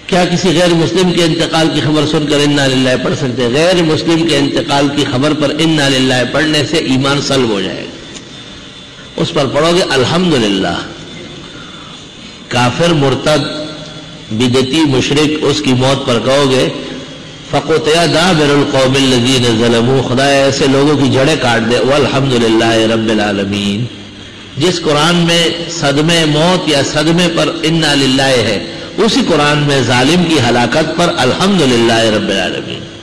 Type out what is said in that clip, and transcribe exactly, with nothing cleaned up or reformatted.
क्या किसी गैर मुस्लिम के इंतकाल की खबर सुनकर इन्ना लिल्लाह पढ़ सकते हैं? गैर मुस्लिम के इंतकाल की खबर पर इन्ना लिल्लाह पढ़ने से ईमान सल्ब हो जाएगा। उस पर पढ़ोगे अल्हम्दुलिल्लाह। काफिर, मुर्तद, बिदती, मुशरिक, उसकी मौत पर कहोगे फ़क़ुतिया दाबिरुल क़ौमिल लज़ीना ज़लमू, खुदा ऐसे लोगों की जड़ें काट दे। वल्हम्दुलिल्लाहि रब्बिल आलमीन। जिस कुरान में सदमे मौत या सदमे पर इन्ना लिल्लाह है, उसी कुरान में जालिम की हलाकत पर अल्हम्दुलिल्लाह रब्बिल आलमीन।